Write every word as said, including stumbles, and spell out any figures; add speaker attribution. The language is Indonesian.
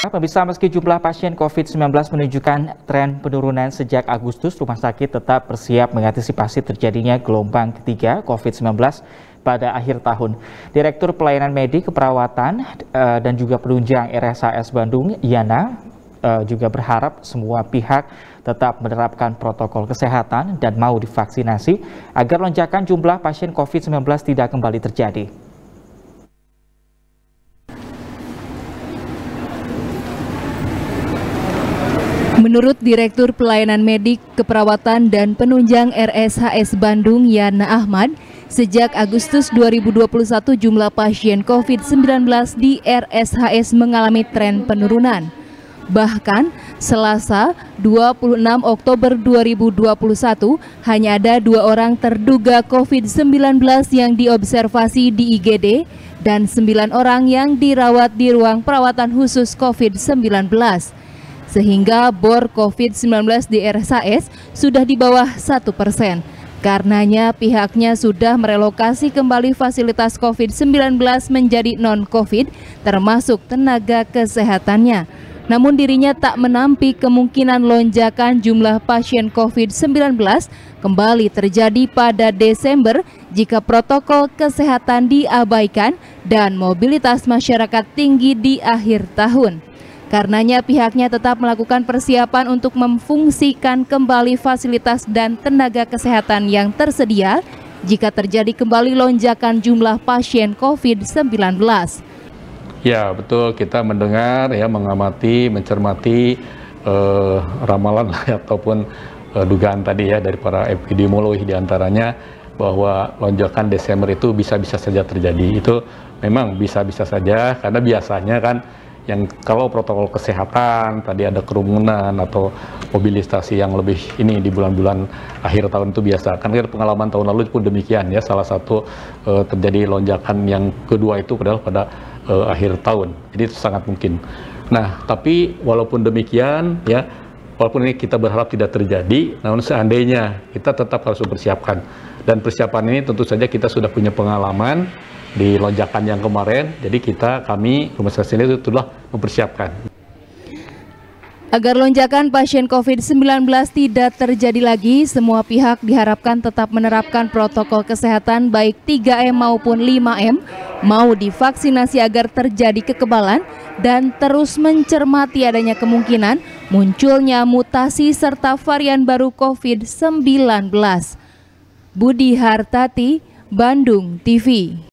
Speaker 1: Pemirsa, meski jumlah pasien COVID sembilan belas menunjukkan tren penurunan sejak Agustus, rumah sakit tetap bersiap mengantisipasi terjadinya gelombang ketiga COVID sembilan belas pada akhir tahun. Direktur Pelayanan Medik Keperawatan uh, dan juga penunjang R S H S Bandung, Yana, uh, juga berharap semua pihak tetap menerapkan protokol kesehatan dan mau divaksinasi agar lonjakan jumlah pasien COVID sembilan belas tidak kembali terjadi.
Speaker 2: Menurut Direktur Pelayanan Medik, Keperawatan dan Penunjang R S H S Bandung, Yana Ahmad, sejak Agustus dua ribu dua puluh satu jumlah pasien COVID sembilan belas di R S H S mengalami tren penurunan. Bahkan, Selasa dua puluh enam Oktober dua ribu dua puluh satu, hanya ada dua orang terduga COVID sembilan belas yang diobservasi di I G D dan sembilan orang yang dirawat di ruang perawatan khusus COVID sembilan belas. Sehingga bor COVID sembilan belas di R S H S sudah di bawah satu persen. Karenanya pihaknya sudah merelokasi kembali fasilitas COVID sembilan belas menjadi non-COVID, termasuk tenaga kesehatannya. Namun dirinya tak menampik kemungkinan lonjakan jumlah pasien COVID sembilan belas kembali terjadi pada Desember jika protokol kesehatan diabaikan dan mobilitas masyarakat tinggi di akhir tahun. Karenanya pihaknya tetap melakukan persiapan untuk memfungsikan kembali fasilitas dan tenaga kesehatan yang tersedia jika terjadi kembali lonjakan jumlah pasien COVID sembilan belas.
Speaker 3: Ya betul, kita mendengar, ya mengamati, mencermati eh, ramalan ataupun eh, dugaan tadi ya dari para epidemiolog diantaranya bahwa lonjakan Desember itu bisa-bisa saja terjadi. Itu memang bisa-bisa saja karena biasanya kan yang kalau protokol kesehatan tadi ada kerumunan atau mobilisasi yang lebih ini di bulan-bulan akhir tahun itu biasa. Kan pengalaman tahun lalu pun demikian ya, salah satu uh, terjadi lonjakan yang kedua itu padahal pada uh, akhir tahun. Jadi itu sangat mungkin. Nah, tapi walaupun demikian ya, walaupun ini kita berharap tidak terjadi, namun seandainya kita tetap harus mempersiapkan. Dan persiapan ini tentu saja kita sudah punya pengalaman di lonjakan yang kemarin, jadi kita, kami, rumah sakit ini itu telah mempersiapkan.
Speaker 2: Agar lonjakan pasien COVID sembilan belas tidak terjadi lagi, semua pihak diharapkan tetap menerapkan protokol kesehatan baik tiga M maupun lima M, mau divaksinasi agar terjadi kekebalan, dan terus mencermati adanya kemungkinan munculnya mutasi serta varian baru COVID sembilan belas. Budi Hartati, Bandung T V.